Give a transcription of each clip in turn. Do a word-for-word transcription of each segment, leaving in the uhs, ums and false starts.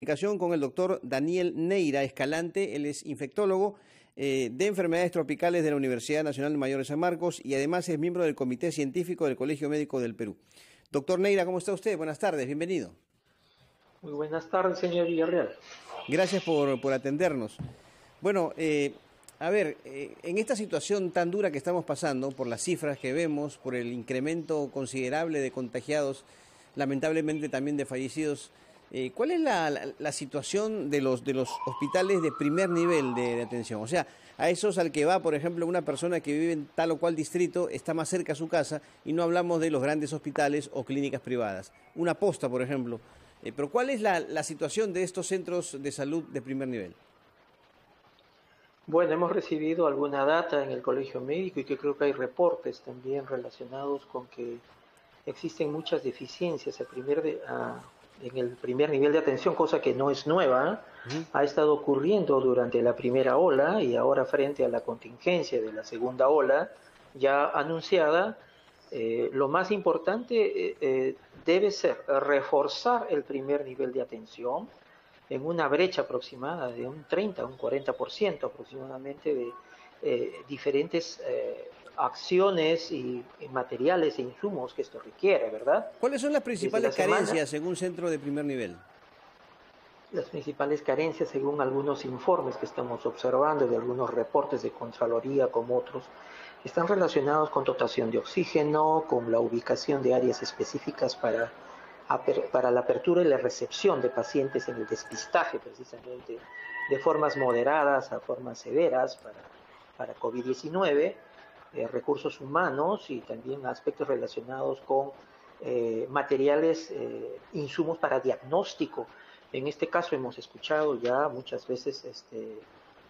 comunicación con el doctor Daniel Neira Escalante. Él es infectólogo eh, de enfermedades tropicales de la Universidad Nacional Mayor de San Marcos y además es miembro del Comité Científico del Colegio Médico del Perú. Doctor Neira, ¿cómo está usted? Buenas tardes, bienvenido. Muy buenas tardes, señor Villarreal. Gracias por, por atendernos. Bueno, eh, a ver, eh, en esta situación tan dura que estamos pasando, por las cifras que vemos, por el incremento considerable de contagiados, lamentablemente también de fallecidos, eh, ¿cuál es la, la, la situación de los, de los hospitales de primer nivel de, de atención? O sea, a esos al que va, por ejemplo, una persona que vive en tal o cual distrito, está más cerca a su casa, y no hablamos de los grandes hospitales o clínicas privadas. Una posta, por ejemplo. Eh, pero ¿cuál es la, la situación de estos centros de salud de primer nivel? Bueno, hemos recibido alguna data en el Colegio Médico y que creo que hay reportes también relacionados con que existen muchas deficiencias al primer de, a, en el primer nivel de atención, cosa que no es nueva, ¿eh? Uh-huh. Ha estado ocurriendo durante la primera ola y ahora frente a la contingencia de la segunda ola ya anunciada. Eh, lo más importante eh, eh, debe ser reforzar el primer nivel de atención en una brecha aproximada de un treinta a un cuarenta por ciento aproximadamente de eh, diferentes eh, acciones y, y materiales e insumos que esto requiere, ¿verdad? ¿Cuáles son las principales carencias en un centro de primer nivel? Las principales carencias, según algunos informes que estamos observando, de algunos reportes de Contraloría como otros, están relacionados con dotación de oxígeno, con la ubicación de áreas específicas para, para la apertura y la recepción de pacientes en el despistaje, precisamente, de formas moderadas a formas severas para, para COVID diecinueve, eh, recursos humanos y también aspectos relacionados con eh, materiales, eh, insumos para diagnóstico. En este caso hemos escuchado ya muchas veces este,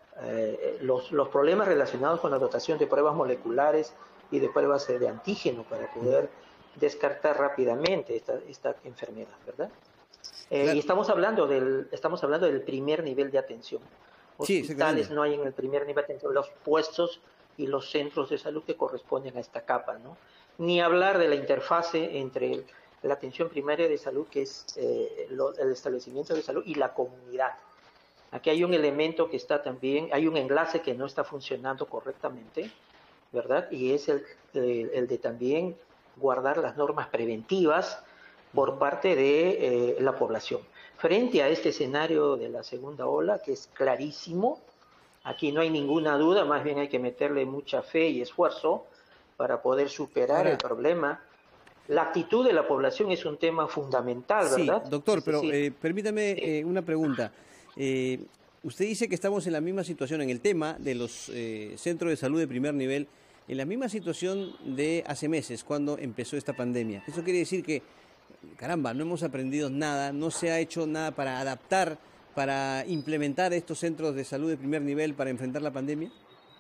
eh, los, los problemas relacionados con la dotación de pruebas moleculares y de pruebas de antígeno para poder descartar rápidamente esta, esta enfermedad, ¿verdad? Eh, claro. Y estamos hablando, del, estamos hablando del primer nivel de atención. Hospitales sí, no hay en el primer nivel de atención, los puestos y los centros de salud que corresponden a esta capa, ¿no? Ni hablar de la interfase entre el, la atención primaria de salud, que es eh, lo, el establecimiento de salud, y la comunidad. Aquí hay un elemento que está también, hay un enlace que no está funcionando correctamente, ¿verdad? Y es el, el, el de también guardar las normas preventivas por parte de eh, la población. Frente a este escenario de la segunda ola, que es clarísimo, aquí no hay ninguna duda, más bien hay que meterle mucha fe y esfuerzo para poder superar Ahora. el problema. La actitud de la población es un tema fundamental, ¿verdad? Sí, doctor, pero eh, permítame eh, una pregunta. Eh, usted dice que estamos en la misma situación en el tema de los eh, centros de salud de primer nivel, en la misma situación de hace meses, cuando empezó esta pandemia. Eso quiere decir que, caramba, no hemos aprendido nada, no se ha hecho nada para adaptar, para implementar estos centros de salud de primer nivel para enfrentar la pandemia.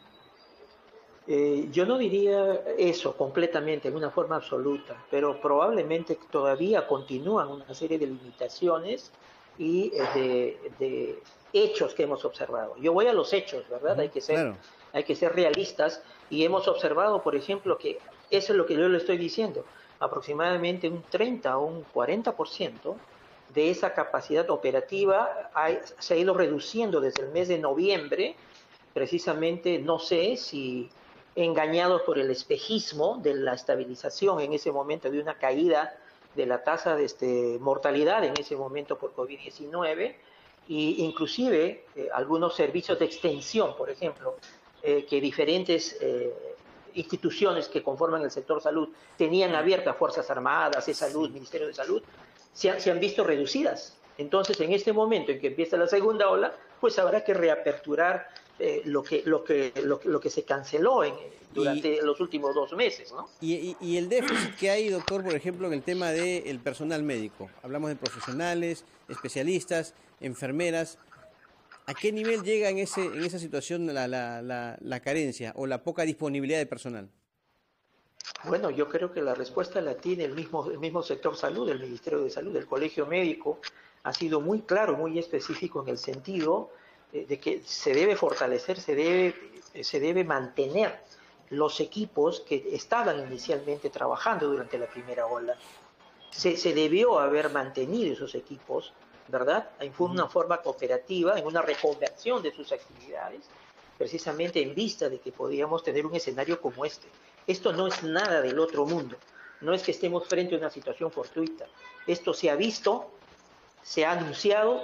Eh, yo no diría eso completamente, en una forma absoluta, pero probablemente todavía continúan una serie de limitaciones y eh, de, de hechos que hemos observado. Yo voy a los hechos, ¿verdad? Hay que ser, claro. hay que ser realistas y hemos observado, por ejemplo, que eso es lo que yo le estoy diciendo, aproximadamente un treinta o un cuarenta por ciento de esa capacidad operativa hay, se ha ido reduciendo desde el mes de noviembre, precisamente, no sé si engañados por el espejismo de la estabilización en ese momento de una caída de la tasa de este, mortalidad en ese momento por COVID diecinueve, e inclusive eh, algunos servicios de extensión, por ejemplo, eh, que diferentes eh, instituciones que conforman el sector salud tenían abiertas, Fuerzas Armadas, de Salud, Ministerio de Salud, se, ha, se han visto reducidas. Entonces, en este momento en que empieza la segunda ola, pues habrá que reaperturar Eh, lo que lo que lo, lo que se canceló en, durante y, los últimos dos meses, ¿no? Y, y, y el déficit que hay, doctor, por ejemplo, en el tema del personal médico. Hablamos de profesionales, especialistas, enfermeras. ¿A qué nivel llega en ese en esa situación la, la, la, la carencia o la poca disponibilidad de personal? Bueno, yo creo que la respuesta la tiene el mismo el mismo sector salud, el Ministerio de Salud, el Colegio Médico ha sido muy claro, muy específico en el sentido de que se debe fortalecer, se debe, se debe mantener los equipos que estaban inicialmente trabajando durante la primera ola. Se, se debió haber mantenido esos equipos ¿verdad? En una forma cooperativa, en una reconversión de sus actividades, precisamente en vista de que podíamos tener un escenario como este. Esto no es nada del otro mundo, no es que estemos frente a una situación fortuita. Esto se ha visto, se ha anunciado,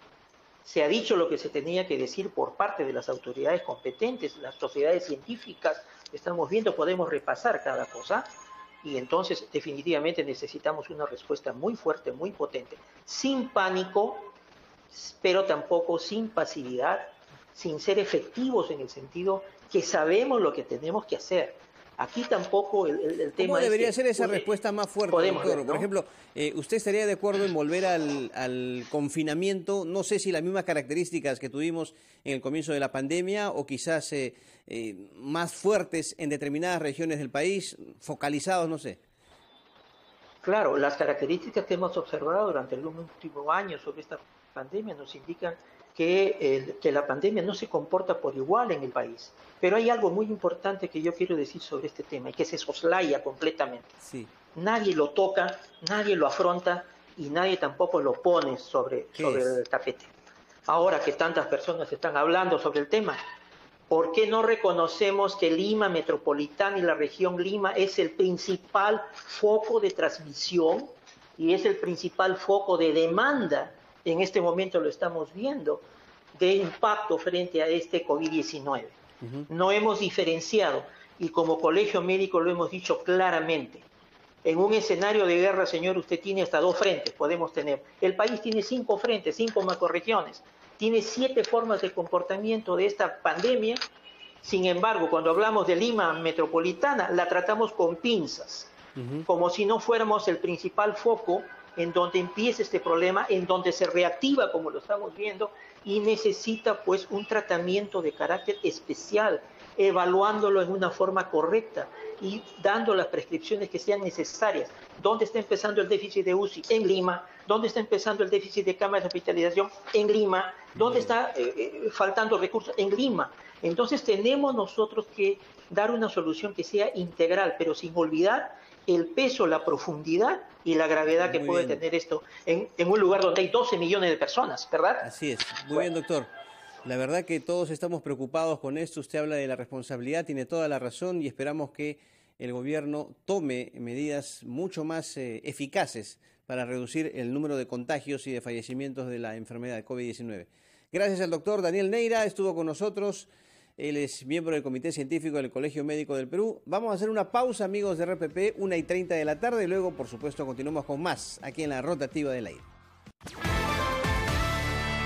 se ha dicho lo que se tenía que decir por parte de las autoridades competentes, las sociedades científicas, estamos viendo, podemos repasar cada cosa, y entonces definitivamente necesitamos una respuesta muy fuerte, muy potente, sin pánico, pero tampoco sin pasividad, sin ser efectivos en el sentido que sabemos lo que tenemos que hacer. Aquí tampoco el, el, el tema ¿Cómo debería es que, ser esa pues, respuesta más fuerte, podemos doctor? ver, ¿no? Por ejemplo, eh, ¿usted estaría de acuerdo en volver al, al confinamiento? No sé si las mismas características que tuvimos en el comienzo de la pandemia o quizás eh, eh, más fuertes en determinadas regiones del país, focalizados, no sé. Claro, las características que hemos observado durante el último año sobre esta pandemia nos indican que, el, que la pandemia no se comporta por igual en el país. Pero hay algo muy importante que yo quiero decir sobre este tema y que se soslaya completamente. Sí. Nadie lo toca, nadie lo afronta y nadie tampoco lo pone sobre, sobre el tapete. Ahora que tantas personas están hablando sobre el tema, ¿por qué no reconocemos que Lima Metropolitana y la región Lima es el principal foco de transmisión y es el principal foco de demanda? En este momento lo estamos viendo, de impacto frente a este COVID diecinueve. Uh-huh. No hemos diferenciado y como colegio médico lo hemos dicho claramente. En un escenario de guerra, señor, usted tiene hasta dos frentes, podemos tener. El país tiene cinco frentes, cinco macrorregiones. Tiene siete formas de comportamiento de esta pandemia. Sin embargo, cuando hablamos de Lima Metropolitana, la tratamos con pinzas, uh-huh. como si no fuéramos el principal foco en donde empieza este problema, en donde se reactiva, como lo estamos viendo, y necesita pues un tratamiento de carácter especial, evaluándolo en una forma correcta y dando las prescripciones que sean necesarias. ¿Dónde está empezando el déficit de U C I? En Lima. ¿Dónde está empezando el déficit de camas de hospitalización? En Lima. ¿Dónde está eh, eh, faltando recursos? En Lima. Entonces tenemos nosotros que dar una solución que sea integral, pero sin olvidar el peso, la profundidad y la gravedad que puede tener esto en, en un lugar donde hay doce millones de personas, ¿verdad? Así es. Muy bueno. bien, doctor. La verdad que todos estamos preocupados con esto. Usted habla de la responsabilidad, tiene toda la razón y esperamos que el gobierno tome medidas mucho más eh, eficaces para reducir el número de contagios y de fallecimientos de la enfermedad de COVID diecinueve. Gracias al doctor Daniel Neira, estuvo con nosotros. Él es miembro del Comité Científico del Colegio Médico del Perú. Vamos a hacer una pausa, amigos de R P P, una y treinta de la tarde, y luego, por supuesto, continuamos con más aquí en la Rotativa del Aire.